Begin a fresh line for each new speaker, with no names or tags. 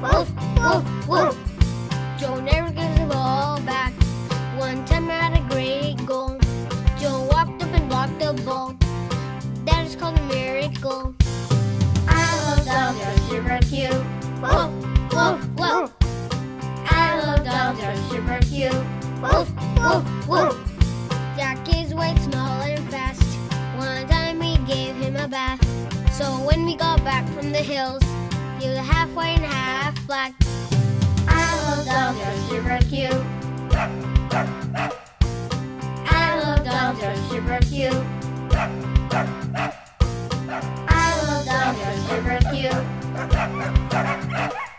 Woof, woof, woof. Joe never gives the ball back. One time I had a great goal. Joe walked up and blocked the ball. That is called a miracle. I love dogs, they're super cute. Woof, woof, woof. I love dogs, they're super cute. Woof, woof, woof. Jack is white, small, and fast. One time we gave him a bath. So when we got back from the hills, he was half white and half black. I love dogs, they're super cute. I love dogs, they're super cute. I love dogs, they're super cute.